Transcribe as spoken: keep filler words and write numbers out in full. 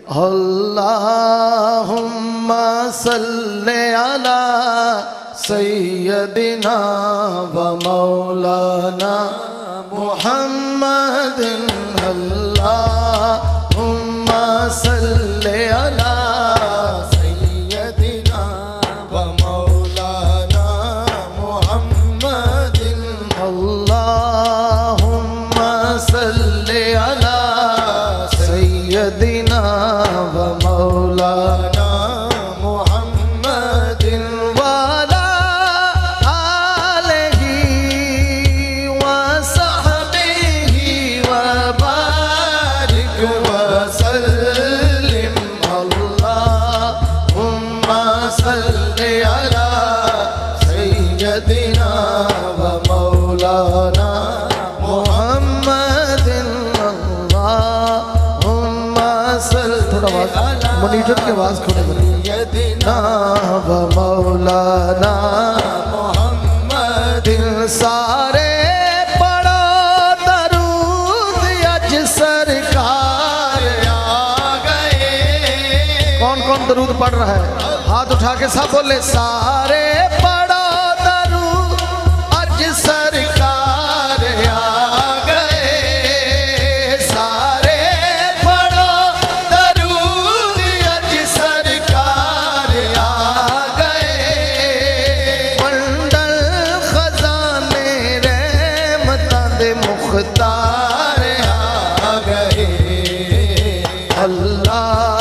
अल्लाहुम्मा सल्ले अला सय्यदिना व मौलाना मुहम्मदिन। अल्लाहुम्मा सल्ले अला सय्यदिना व मौलाना मुहम्मदिन। अल्लाहुम्मा सल्ले अला सय्यदिना व मौलाना मुहम्मदिन वाला आलिही व सहबिही व बारिक व सल्लिम। अल्लाहुम्मा सल्ली अला सय्यदिना व मौलाना मुहम्मदिन। अल्लाहुम्मा सल्ली थोड़ा आवाज मॉनिटर की आवाज खोले सय्यदिना व मौलाना मुहम्मदिन। सारे पढ़ो दरूद अज सरकार आ गए। कौन कौन दरूद पढ़ रहा है? हाथ उठा के सब बोले सारे पढ़ो दरूद अज सरकार आ गए। सारे पढ़ो दरूद अज सरकार आ गए। बंडल खजाने रहमतां दे मुख्तार आ गए। अल्लाह